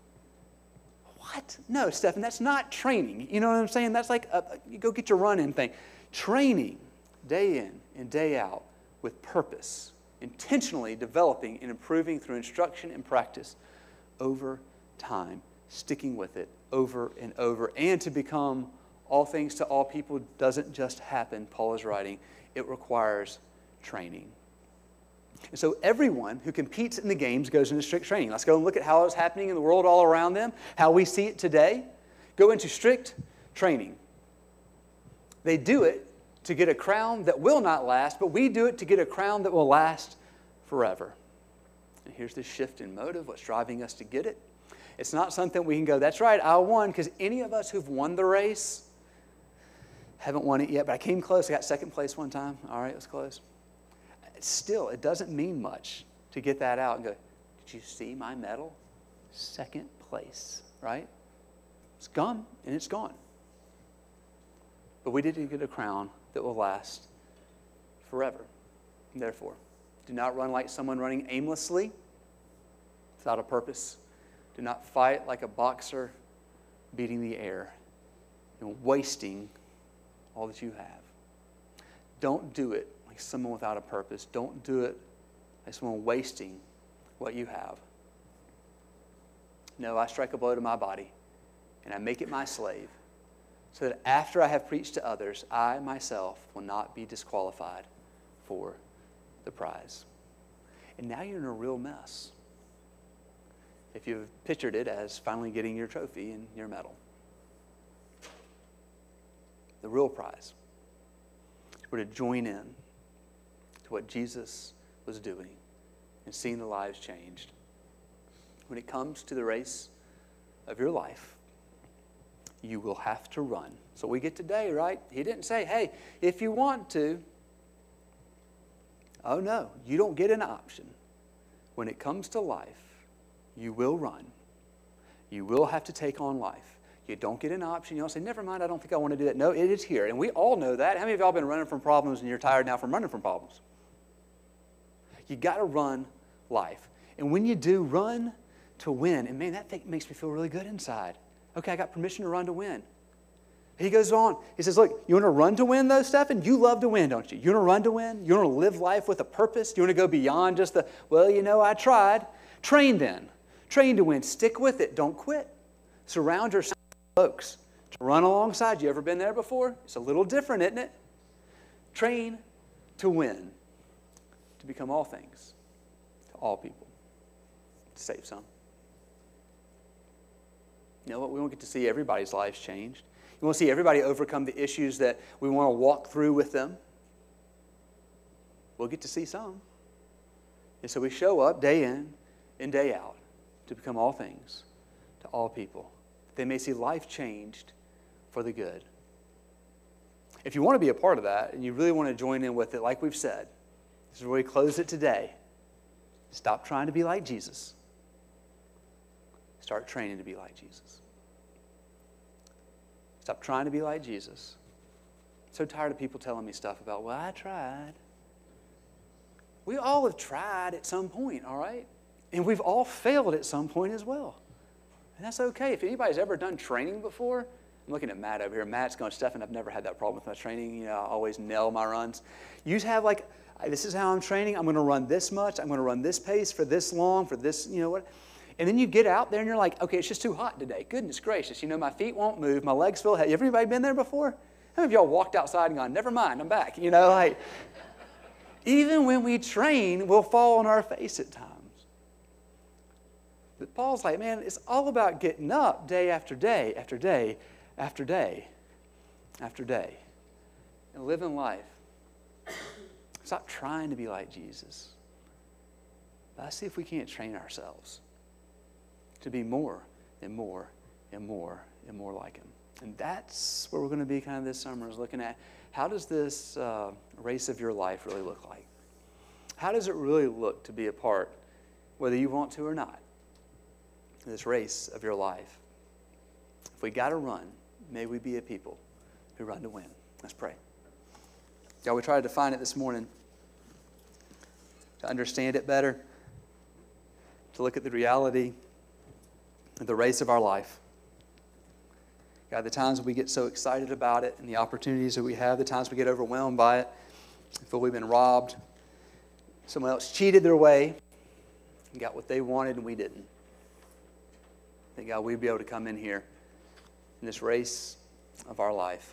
What? No, Stephen, that's not training. You know what I'm saying? That's like, you go get your run-in thing. Training day in and day out with purpose, intentionally developing and improving through instruction and practice over time, sticking with it over and over, and to become all things to all people doesn't just happen, Paul is writing. It requires training. And so everyone who competes in the games goes into strict training. Let's go and look at how it's happening in the world all around them, how we see it today. Go into strict training. They do it to get a crown that will not last, but we do it to get a crown that will last forever. And here's the shift in motive, what's driving us to get it. It's not something we can go, that's right, I won, because any of us who've won the race haven't won it yet, but I came close. I got second place one time. All right, it was close. Still, it doesn't mean much to get that out and go, did you see my medal? Second place, right? It's gone, and it's gone. But we did get a crown that will last forever. And therefore, do not run like someone running aimlessly without a purpose. Do not fight like a boxer beating the air and wasting all that you have. Don't do it like someone without a purpose. Don't do it like someone wasting what you have. No, I strike a blow to my body, and I make it my slave, so that after I have preached to others, I myself will not be disqualified for the prize. And now you're in a real mess if you've pictured it as finally getting your trophy and your medal. The real prize is we're to join in to what Jesus was doing and seeing the lives changed. When it comes to the race of your life, you will have to run. So we get today, right? He didn't say, hey, if you want to. Oh no, you don't get an option. When it comes to life, you will run. You will have to take on life. You don't get an option. You don't say, never mind, I don't think I want to do that. No, it is here. And we all know that. How many of y'all been running from problems and you're tired now from running from problems? You got to run life. And when you do, run to win. And man, that thing makes me feel really good inside. Okay, I got permission to run to win. He goes on. He says, look, you want to run to win though, Stephen? You love to win, don't you? You want to run to win? You want to live life with a purpose? You want to go beyond just the, well, you know, I tried. Train then. Train to win. Stick with it. Don't quit. Surround yourself with folks to run alongside you. Ever been there before? It's a little different, isn't it? Train to win. To become all things to all people. To save some. You know what? We won't get to see everybody's lives changed. We won't see everybody overcome the issues that we want to walk through with them. We'll get to see some. And so we show up day in and day out to become all things to all people. They may see life changed for the good. If you want to be a part of that and you really want to join in with it, like we've said, this is where we close it today. Stop trying to be like Jesus. Start training to be like Jesus. Stop trying to be like Jesus. I'm so tired of people telling me stuff about, well, I tried. We all have tried at some point, all right? And we've all failed at some point as well. And that's okay. If anybody's ever done training before, I'm looking at Matt over here. Matt's going, Stephen, I've never had that problem with my training. You know, I always nail my runs. You just have like, this is how I'm training. I'm going to run this much. I'm going to run this pace for this long, for this, you know what. And then you get out there and you're like, okay, it's just too hot today. Goodness gracious. You know, my feet won't move. My legs feel heavy. Everybody been there before? How many of y'all walked outside and gone, never mind, I'm back? You know, like, Even when we train, we'll fall on our face at times. But Paul's like, man, it's all about getting up day after day after day after day after day and living life. Stop trying to be like Jesus. Let's see if we can't train ourselves to be more and more and more and more like Him. And that's where we're going to be kind of this summer, is looking at how does this race of your life really look like? How does it really look to be a part, whether you want to or not, in this race of your life? If we got to run, may we be a people who run to win. Let's pray. God, we tried to define it this morning, to understand it better, to look at the reality of the race of our life. God, the times we get so excited about it and the opportunities that we have, the times we get overwhelmed by it, feel we've been robbed, someone else cheated their way and got what they wanted and we didn't. That, God, we'd be able to come in here in this race of our life,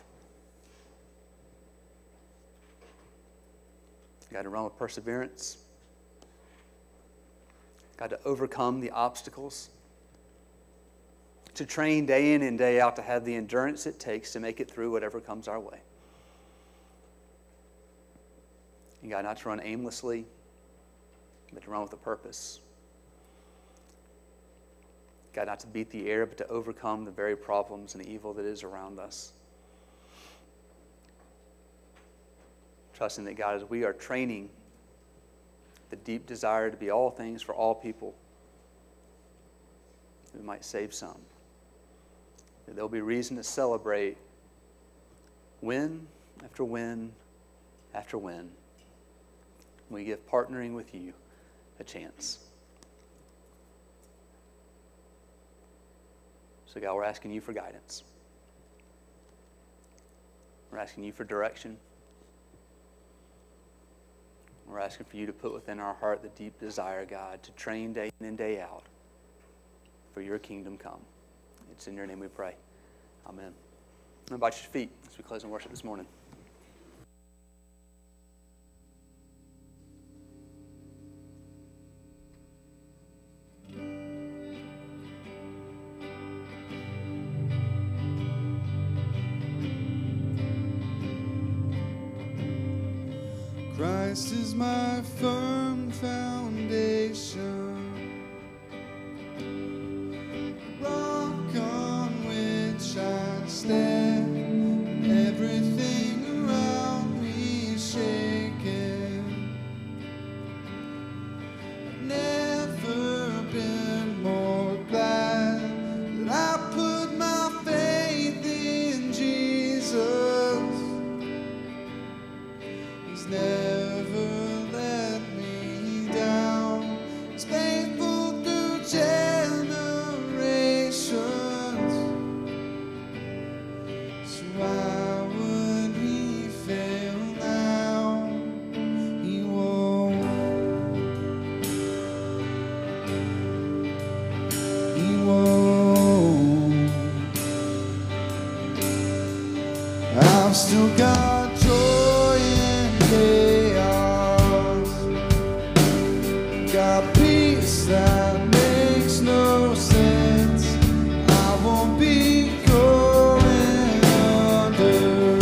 God, to run with perseverance, God, to overcome the obstacles, to train day in and day out to have the endurance it takes to make it through whatever comes our way. And God, not to run aimlessly, but to run with a purpose. God, not to beat the air, but to overcome the very problems and evil that is around us. Trusting that, God, as we are training the deep desire to be all things for all people, we might save some. That there'll be reason to celebrate win after win after win. We give partnering with you a chance. So, God, we're asking you for guidance. We're asking you for direction. We're asking for you to put within our heart the deep desire, God, to train day in and day out for your kingdom come. It's in your name we pray. Amen. How about your feet as we close in worship this morning? Christ is my firm foundation, rock on which I stand, everything around me shaking. I've never been more glad that I put my faith in Jesus. He's never let me down. He's faithful through generations. So why would he fail now? He won't. He won't. I've still got joy in chaos. Got peace that makes no sense. I won't be going under.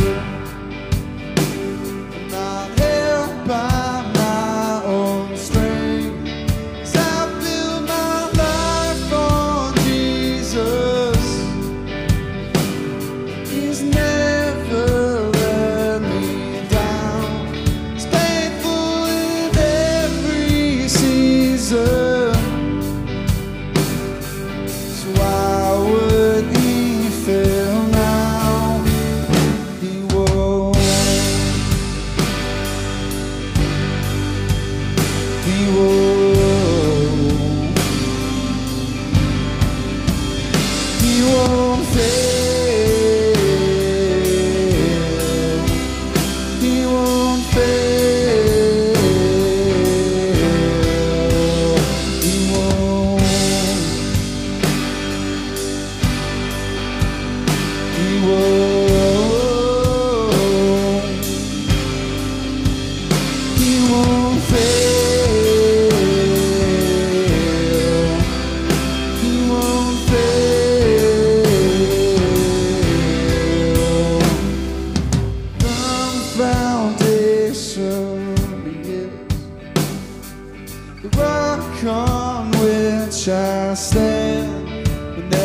I'm not held by my own strength, 'cause I build my life on Jesus. He's never let me down. He's faithful in every season. So why would he fail now? He won't. He won't. He won't fail. He won't fail. He won't. He won't. He won't.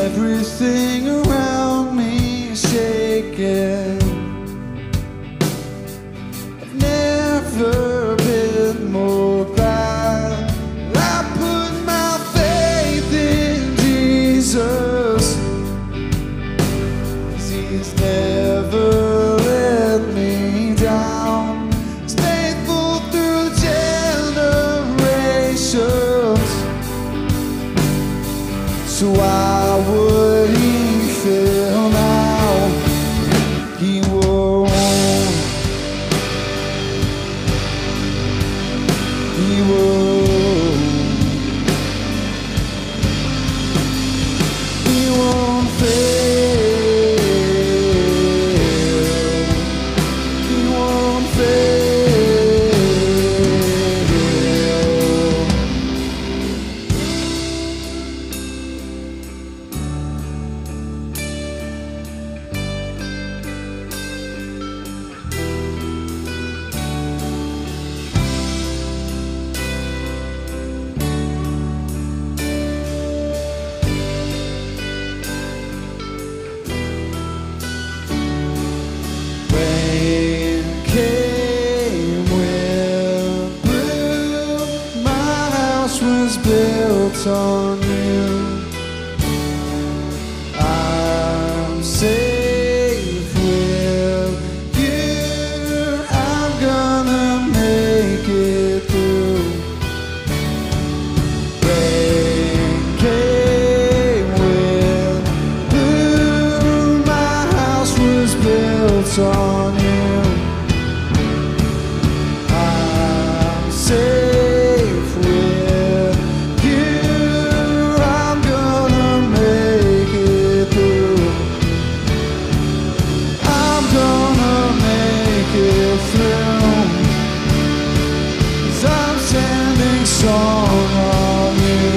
everything around me is shaking. I've never been more glad I put my faith in Jesus, 'cause He's never let me down. He's faithful through generations. So why would He fail now? He won't. He won't. He won't fail. He won't fail. Rain came, wind blew, my house was built on you. I'm safe with you. I'm gonna make it through. Rain came, wind blew, my house was built on you. I'm safe with you. I'm gonna make it through. I'm gonna make it through. 'Cause I'm standing strong on you.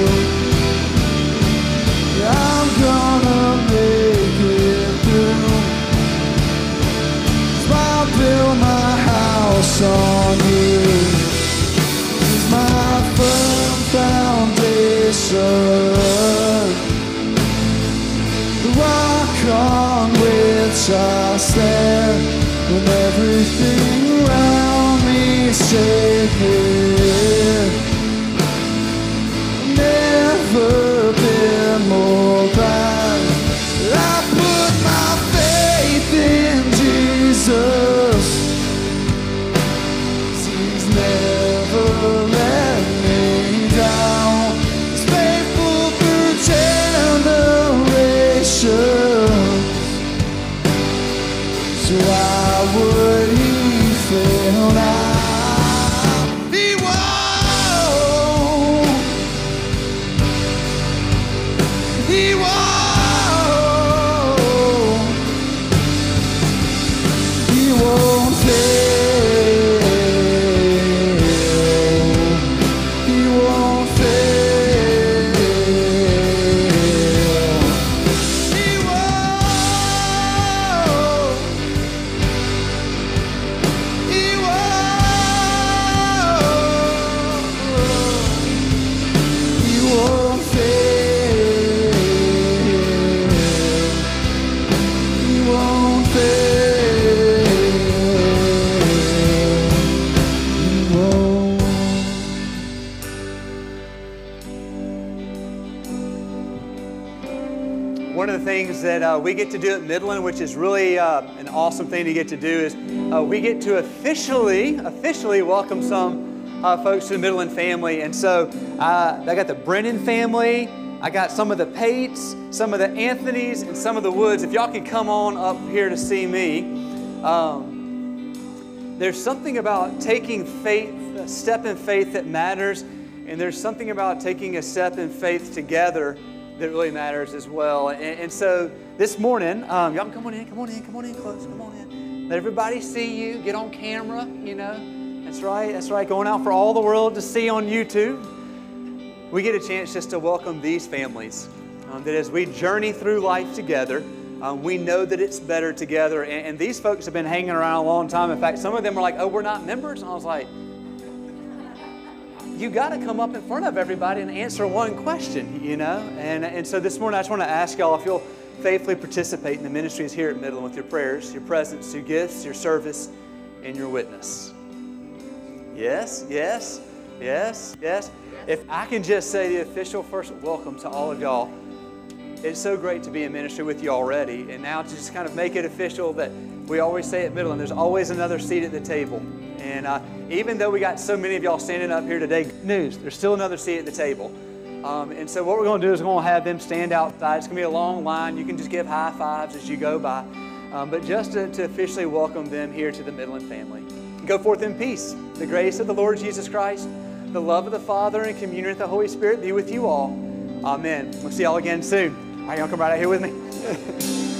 I'm gonna make it through. 'Cause I'll build my house on you. It's my firm foundation, the rock on which I stand when everything around me is shaking. I've never been more glad I put my faith in Jesus. He's never let me down. He's faithful through generations. So why would He fail now? He won't. He won't. He won't fail. He won't fail. He won't. He won't. He won't fail. He won't fail. He won't. One of the things that we get to do at Midland, which is really an awesome thing to get to do, is we get to officially welcome some folks to the Midland family. And so I got the Brennan family, I got some of the Pates, some of the Anthonys, and some of the Woods. If y'all can come on up here to see me. There's something about taking faith, a step in faith that matters, and there's something about taking a step in faith together that really matters as well. And so this morning, y'all come on in close, come on in. Let everybody see you, get on camera, you know. That's right, going out for all the world to see on YouTube. We get a chance just to welcome these families, that as we journey through life together, we know that it's better together. And these folks have been hanging around a long time. In fact, some of them are like, oh, we're not members? And I was like, you got to come up in front of everybody and answer one question, you know? And so this morning I just want to ask y'all if you'll faithfully participate in the ministries here at Midland with your prayers, your presence, your gifts, your service, and your witness. Yes, yes, yes, yes. If I can just say the official first welcome to all of y'all. It's so great to be in ministry with you already, and now to just kind of make it official that we always say at Midland, there's always another seat at the table. And even though we got so many of y'all standing up here today, good news, there's still another seat at the table. And so what we're going to do is we're going to have them stand outside. It's going to be a long line. You can just give high fives as you go by. But just to officially welcome them here to the Midland family. Go forth in peace. The grace of the Lord Jesus Christ, the love of the Father, and communion with the Holy Spirit be with you all. Amen. We'll see y'all again soon. All right, y'all come right out here with me.